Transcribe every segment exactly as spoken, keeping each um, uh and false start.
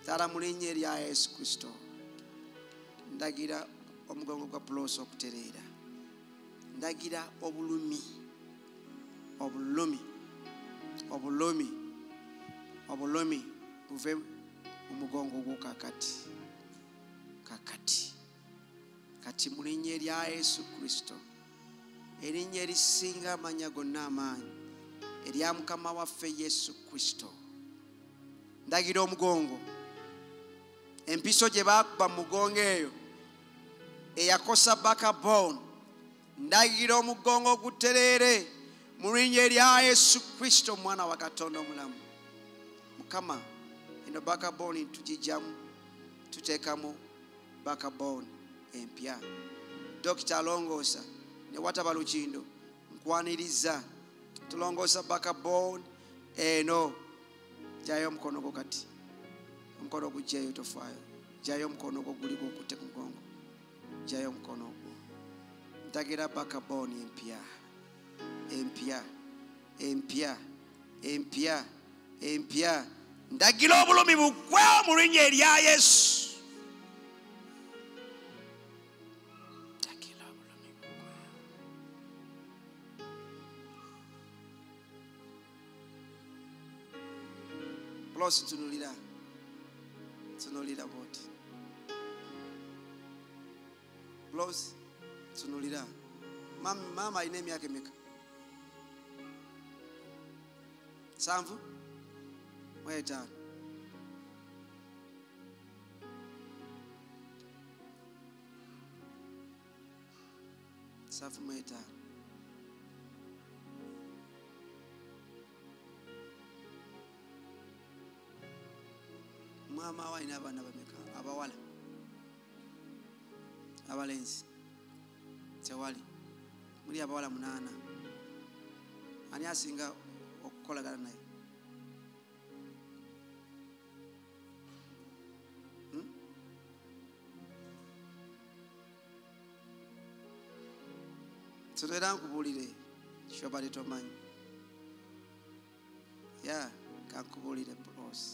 Tara mu linnya erya Yesu Kristo ndagira omugongo gwa pulosi okutereera. Ndagira obulumi obulumi obulumi obulumi buve mu mugongo gwo kakati kakati kati mu linnya erya Yesu Kristo, erinnya erisinga amanya gonna amaanyi erya Mukama waffe Yesu Kristo. Ndagira omugongo, empiso gye baakuba mu mugongo eyo eyakosa backbone, ndagira omugongo gutereere mu linnya erya Yesu Kristo, mwana wa Katonda omulamu. Mukama, eno backbone tugijjamu, tuteekamu backbone empya. Dokita alongoosa ne wataba lukindo, nkwaniriza tulongoosa backbone eno. Jayo omukono gwo kati, omukono gujjayo tofaayo. Jayo omukono gwo guliko okutte ku mugongo, jayo omukono gwo. Ndagira backbone empya empya empya empya empya. Ndagira obulumi bugwe mu linnya erya Yesu. Ndagira obulumi bugwe. Plus tunulira tunulira boti. Plus tunulira. Mama mama ine myaka emeka? Sanvu? Mweta. Sanvu mweta. Mama wa ina abana bameka? Abawala? Abalenzi? Tewali. Muri abawala munana. Ani asinga okukolagana naye? Hmm? Tutera nkubulire shobali tomanyi. Ya, kankubulire boss.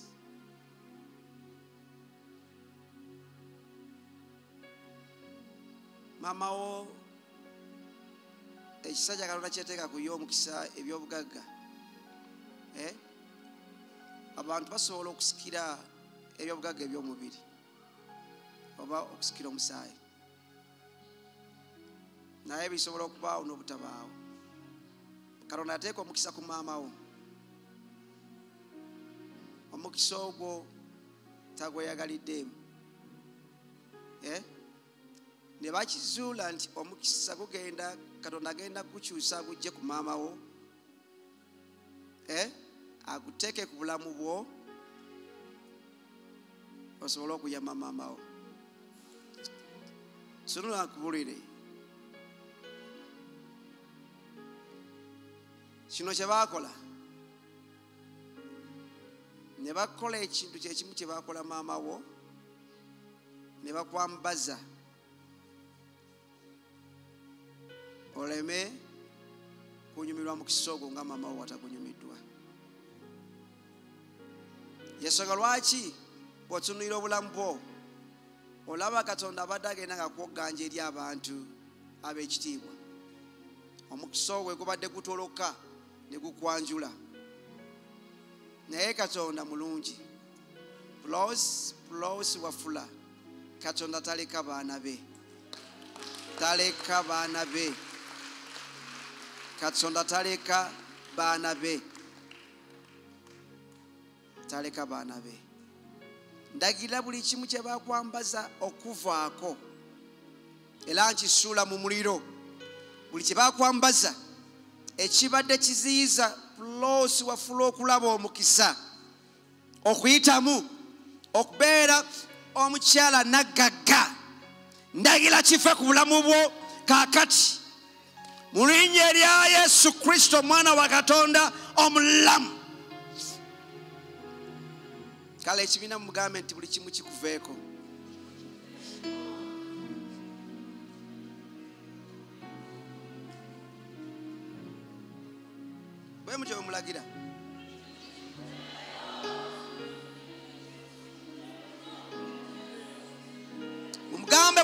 Mama wo ekisajja Katonda kyeteeka ku y'omukisa eby'obugagga. Eh? Abantu basobola okusikira eby'obugagga eby'omubiri oba okusikira omusaayi, naye bisobola okubaawo n'obutabaawo. Katonda ateeka omukisa ku maama wo. Omukisa ogwo tagweyagaliddeemu. Eh? Ne bakizuula nti omukisa gugenda, Katonda agenda kukyusa gujje ku maama wo, eh? Aguteeke ku bulamu bwo osobola okuyamba maama wo. Sunula nkubulire, kino kye baakola, ne bakola ekintu kyekimu kye baakola maama wo, ne bakwambaza oleme kunyumirwa mu kisogo nga maama wo watakunyumiddwa. Yensonga lwaki bw'otunuulira obulamu bwo olaba Katonda abadde agenda nga kwogganja eri abantu ab'ekitiibwa. Omukisa ogwo gubadde gutoloka ne gukwanjula, naye Katonda mulungi. Plus plus Wafula, Katonda taleka baana be, taleka baana be. Katonda taleka baana be, taleka baana be. Ndagira buli kimu kye bakwambaza okuvaako era nkisuula mu muliro. Buli kye bakwambaza ekibadde kiziyiza Plus Wafula okulaba omukisa, okuyitamu, okubeera omukyala naggagga, ndagira kife ku bulamu bwo kaakati mu linnya erya Yesu Kristo, mwana wa Katonda omulamu. Kale ekibiina mugambe nti buli kimu kikuveeko. Bwe mutyo bwe mulagira.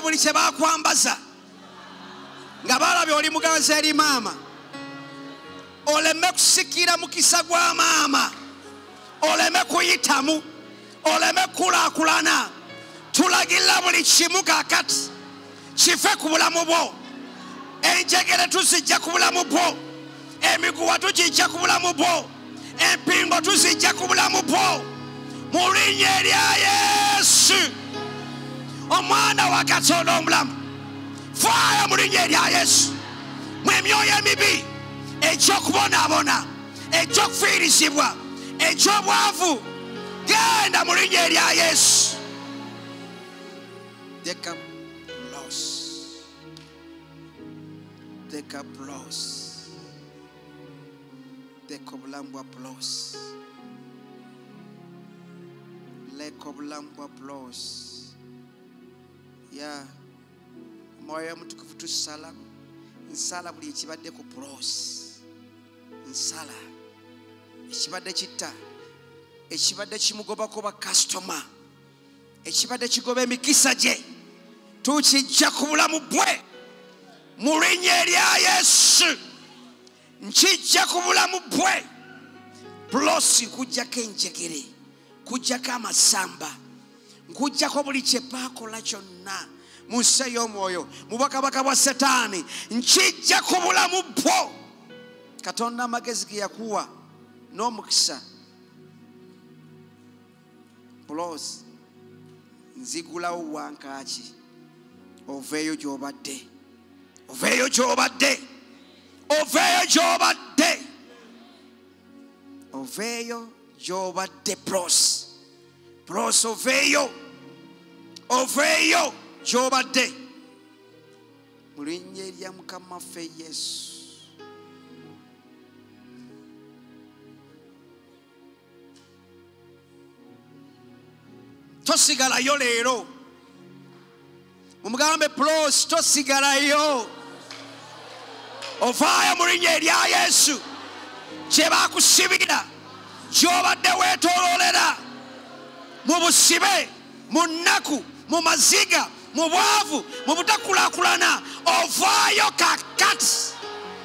buli kye bakwambaza nga balabye oli muganzi eri maama, oleme kusikira mukisa gwa maama, oleme kuyitamu, oleme kulaakulana. Tulagirira buli kimu kakati kife ku bulamu bwo. Enjegere tuzijja ku bulamu bwo, emiguwa tugijja ku bulamu bwo, empingo tuzijja ku bulamu bwo mu linnya erya Yesu omwana wa Katonda omulamu. Faayo mu linnya erya Yesu. Mwe emyoyo emibi, ekyokubonaabona, ekyokufiirizibwa, ekyobwavu, genda mu linnya erya Yesu. Take up loss. Take up loss. Take up lambwa loss. Take up lambwa loss. Yeah. Moyo mutukufu tusala. Nsala buli ekibadde ku loss. Nsala. Ekibadde kitta. Ekibadde kimugobako ba customer. Ekibadde kigoba emikisa gye. Tukijja ku bulamu bwe mu linnya erya Yesu. Nkijja ku bulamu bwe. Plosi kujjako enjegere, kujjako amasamba, nkujjako buli kye baakola kyonna mu nsi y'omwoyo, mu bakabaka bwa Setaani. Nkijja ku bulamu bwo. Katonda amagezi ge yakuwa n'omukisa. Plosi nzigulawo wankaaki. Oveeyo gy'obadde, oveeyo gy'obadde, oveeyo gy'obadde, oveeyo gy'obadde. Pros pros oveeyo, oveeyo gy'obadde mu linnya erya Mukama waffe Yesu. Tosigalayo leero. Mumugambe pros tosigalayo. Ovaayo mu linnya erya Yesu. Kye baakusibira, gy'obadde weetooloolera mu busibe, mu nnaku, mu maziga, mu bwavu, mu butakulaakulana, ovaayo kakati.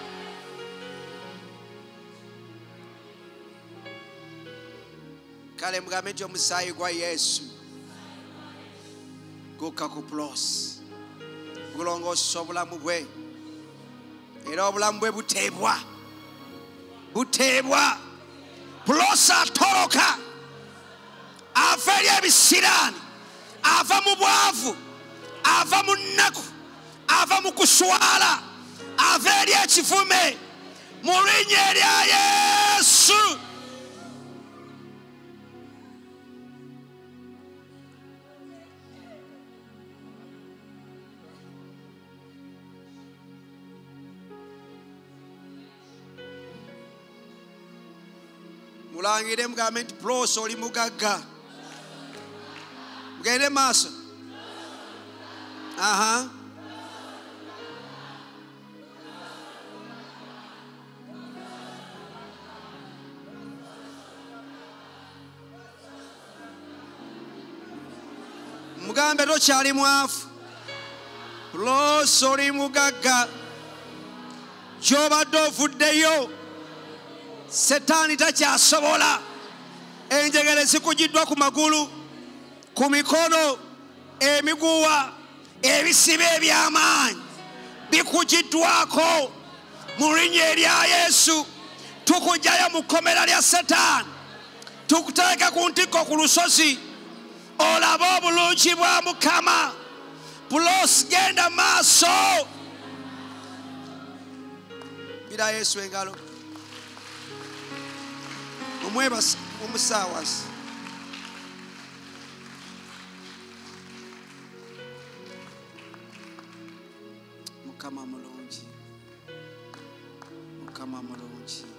Kale mugambe nti omusaayi gwa Yesu gukka ku plosi, gulongoosa obulamu bwe, era obulamu bwe buteebwa, buteebwa. Plosi atoloka, ava eri ebisiraani, ava mu bwavu, ava mu nnaku, ava mu kuswala, ava eri ekivume mu linnya erya Yesu. Mulangire mugambe nti plosi oli mugagga. Mugende maaso. Aha. Mugambe tokyali mwafu. Plosi oli mugagga. Gy'obadde ovuddeyo Setaani takyasobola. Enjegere zikugiddwa ku magulu, ku mikono, emiguwa, ebisibe eby'amaanyi bikugiddwako mu linnya erya Yesu. Tukujjayo mu kkomera lya Setaani, tukuteeka ku ntikko ku lusozi, olabe obulungi bwa Mukama. Plosi genda maaso. Bira Yesu engalo. Omwebasi omusaawasi. Mukama mulungi, Mukama mulungi.